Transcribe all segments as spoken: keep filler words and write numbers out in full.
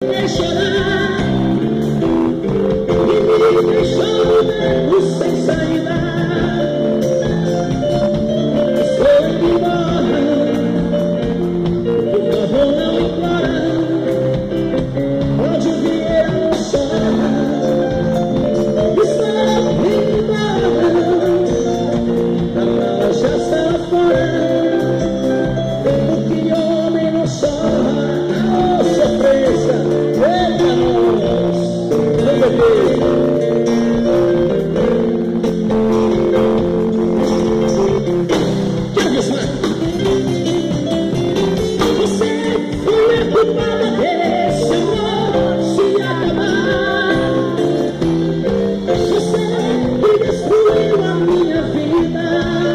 Vai chorar e me deixou no beco sem saída. Estou indo embora, por favor não implora. Onde o Vieira não chora. Estou indo embora, a mala já está fora. Porque homem não chora. Oh, sofrência, eita nós, meu bebê. Quero dizer, você foi a culpada desse amor se acabar. Você que destruiu a minha vida.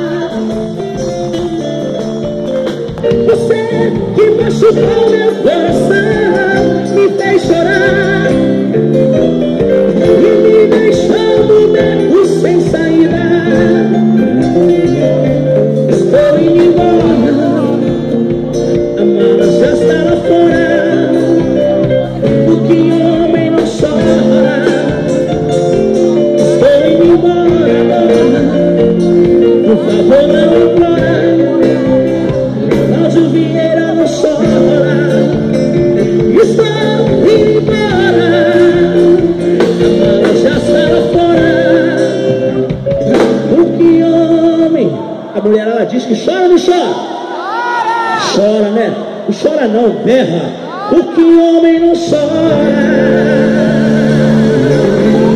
Você que machucou meu coração, me fez chorar e me deixou no beco sem saída. Estou indo embora, a mala já está lá fora. Porque homem não chora. Estou indo embora, por favor não implora. Cláudio Vieira não chora. Estou indo embora, a mala já está lá fora. Porque homem, a mulher ela diz que chora ou não chora? Chora, né? Não chora não, berra. Porque homem não chora.